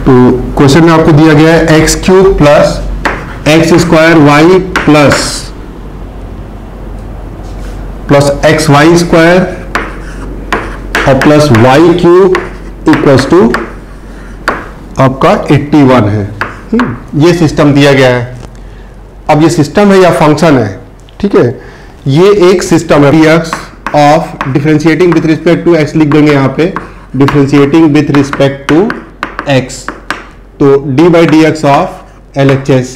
तो क्वेश्चन में आपको दिया गया है x cube plus x square y plus x y square और plus y cube equals to आपका 81 है। ये सिस्टम दिया गया है। अब ये सिस्टम है या फंक्शन है, ठीक है, ये एक सिस्टम है dx of differentiating with respect to x लिख देंगे यहाँ पे, differentiating with respect to x, तो d by d x of LHS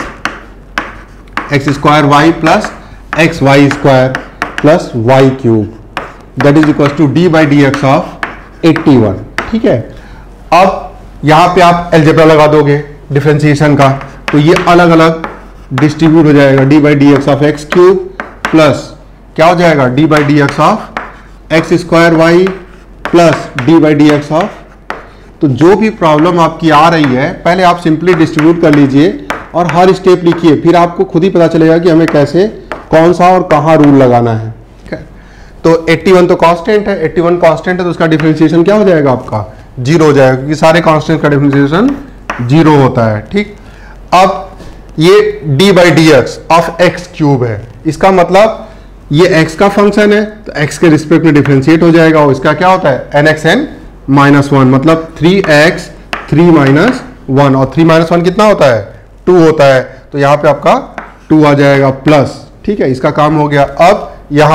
x square y plus x y square plus y cube that is equal to d by d x of 81, ठीक है। अब यहां पे आप अलजेब्रा लगा दोगे differentiation का, तो ये अलग अलग डिस्ट्रीब्यूट हो जाएगा, d by d x of x cube plus क्या हो जाएगा d by d x of x square y plus d by d x of. तो जो भी प्रॉब्लम आपकी आ रही है पहले आप सिंपली डिस्ट्रीब्यूट कर लीजिए और हर स्टेप लिखिए, फिर आपको खुद ही पता चलेगा कि हमें कैसे कौन सा और कहाँ रूल लगाना है। तो 81 तो कांस्टेंट है, 81 कांस्टेंट है तो उसका डिफरेंशिएशन क्या हो जाएगा आपका 0 हो जाएगा, क्योंकि सारे कांस्टेंट का डिफरेंशिएशन 0 होता है, ठीक। अब ये d by d x of x cube है, इसका मतलब ये x का फंक्शन है तो x के रिस्पेक्ट में डिफरेंशिएट हो जाएगा और इसका क्या होता है nxn माइनस 1, मतलब 3x 3 माइनस 1, और 3 माइनस 1 कितना होता है 2 होता है, तो यहाँ पे आपका 2 आ जाएगा प्लस, ठीक है, इसका काम हो गया। अब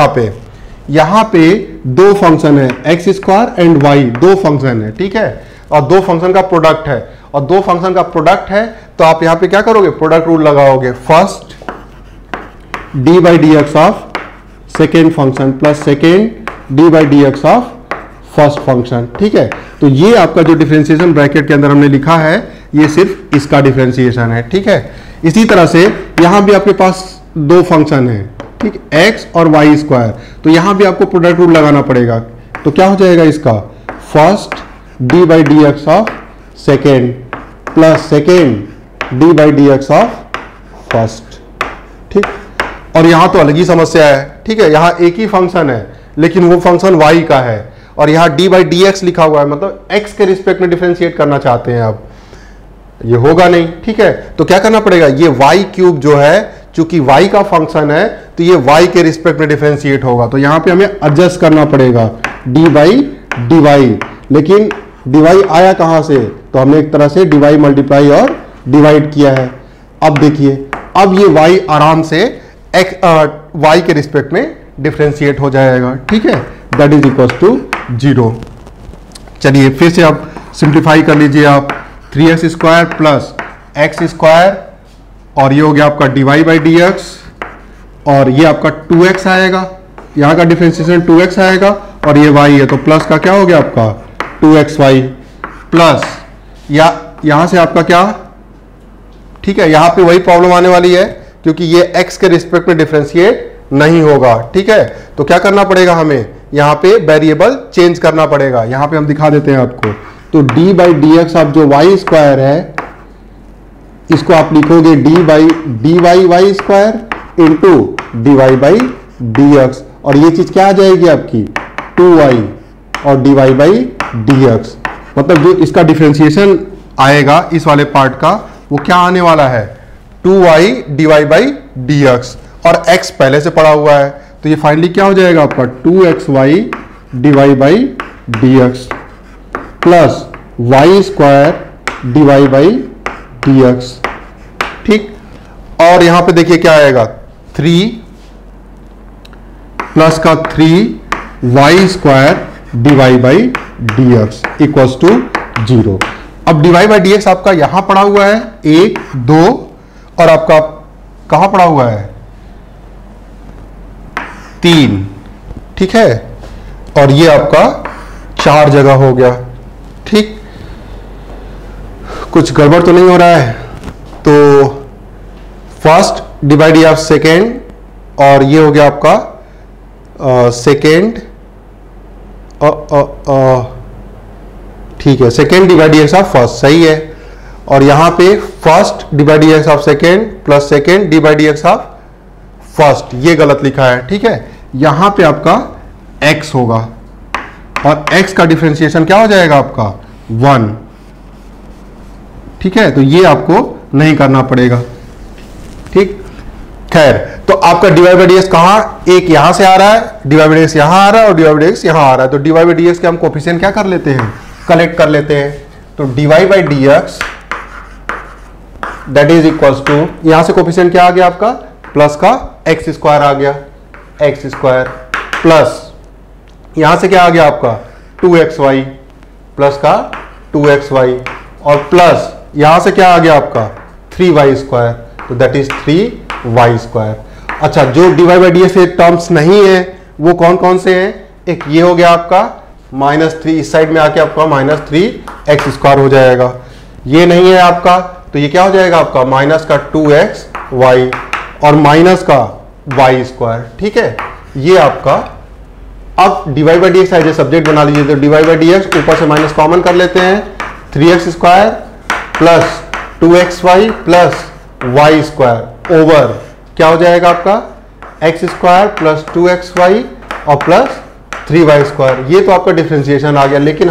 यहाँ पे दो फंक्शन है एक्स स्क्वायर एंड वाई, दो फंक्शन है, ठीक है, और दो फंक्शन का प्रोडक्ट है, और दो फंक्शन का प्रोडक्ट है तो आप यहाँ पे क्या करोगे प्रोडक्ट रूल लगाओगे, first d by d x of second function plus second d by d x of first function, ठीक है। तो ये आपका जो डिफरेंशिएशन ब्रैकेट के अंदर हमने लिखा है ये सिर्फ इसका डिफरेंशिएशन है, ठीक है। इसी तरह से यहाँ भी आपके पास दो फंक्शन है, ठीक, x और वाई स्क्वायर, तो यहां भी आपको प्रोडक्ट रूल लगाना पड़ेगा, तो क्या हो जाएगा इसका first d by d x of second plus second d by d x of first, ठीक। और यहां तो अलग ही समस्या है, ठीक है, यहां एक ही फंक्शन है लेकिन वो फंक्शन y का है और यहां d बाई डी एक्स लिखा हुआ है, मतलब x के रिस्पेक्ट में डिफरेंशिएट करना चाहते हैं आप, ये होगा नहीं, ठीक है। तो क्या करना पड़ेगा, ये वाई क्यूब जो है चूंकि y का फंक्शन है तो ये y के रिस्पेक्ट में डिफरेंशिएट होगा, तो यहां पे हमें एडजस्ट करना पड़ेगा d बाई डी वाई, लेकिन dy आया कहां से, तो हमने एक तरह से dy मल्टीप्लाई और डिवाइड किया है। अब देखिए अब ये y आराम से y के रिस्पेक्ट में डिफरेंशिएट हो जाएगा, ठीक है, दैट इज इक्वल टू 0। चलिए फिर से आप सिंप्लीफाई कर लीजिए, आप 3x square plus x square और ये हो गया आपका dy बाई डी एक्स और ये आपका 2x आएगा, यहाँ का डिफरेंशिएशन 2x आएगा और ये y है तो प्लस का क्या हो गया आपका 2xy प्लस या यहाँ से आपका क्या, ठीक है, यहाँ पे वही प्रॉब्लम आने वाली है क्योंकि ये x के रिस्पेक्ट में डिफरेंशिएट नहीं होगा, ठीक है। तो क्या करना पड़ेगा हमें यहाँ पे वेरिएबल चेंज करना पड़ेगा, यहाँ पे हम दिखा देते हैं आपको। तो d बाई डी एक्स आप जो वाई स्क्वायर है इसको आप लिखोगे d by d y y square into d y by d x, और ये चीज क्या आ जाएगी आपकी 2y और dy बाई डी एक्स, मतलब जो इसका डिफरेंशिएशन आएगा इस वाले पार्ट का वो क्या आने वाला है 2y dy by d x, और x पहले से पड़ा हुआ है तो ये फाइनली क्या हो जाएगा आपका 2xy dy by d x plus y square dy by d x, ठीक। और यहां पे देखिए क्या आएगा 3 प्लस का 3y square dy by d x equals to 0। अब dy बाई डी एक्स आपका यहां पड़ा हुआ है 1 2 और आपका कहां पड़ा हुआ है 3, ठीक है, और ये आपका 4 जगह हो गया, ठीक। कुछ गड़बड़ तो नहीं हो रहा है, तो first divide d of second और ये हो गया आपका सेकेंड, ठीक है, second divide d x of first सही है, और यहां पे first divide d x of second plus second divide d x of first, ये गलत लिखा है, ठीक है। यहां पे आपका x होगा और x का डिफरेंशिएशन क्या हो जाएगा आपका 1, ठीक है, तो ये आपको नहीं करना पड़ेगा। ठीक, खैर, तो आपका dy बाई डी एक्स कहाँ, एक यहां से आ रहा है, dy बाई डी एक्स यहां आ रहा है और dy बाई डी एक्स यहां आ रहा है, तो dy बाई डी एक्स के हम कोफिशिएंट क्या कर लेते हैं, कलेक्ट कर लेते हैं। तो dy by d x that is equals to, यहां से कोफिशिएंट क्या आ गया आपका, प्लस का एक्स स्क्वायर आ गया, एक्स स्क्वायर प्लस यहां से क्या आ गया आपका 2xy प्लस का 2xy और प्लस यहां से क्या आ गया आपका 3y स्क्वायर, तो दैट इज 3y स्क्वायर। अच्छा, जो divide by d x terms नहीं है वो कौन कौन से हैं, एक ये हो गया आपका -3, इस साइड में आके आपका -3x स्क्वायर हो जाएगा, ये नहीं है आपका, तो ये क्या हो जाएगा आपका माइनस का 2xy और माइनस का y स्क्वायर। ठीक है, ये आपका, अब divide by d x as a subject बना लीजिए, तो डिवाइड बाई डी एक्स ऊपर से माइनस कॉमन कर लेते हैं, 3x square plus 2xy plus y square over क्या हो जाएगा आपका x स्क्वायर प्लस 2xy और प्लस 3y स्क्वायर। ये तो आपका डिफरेंशिएशन आ गया, लेकिन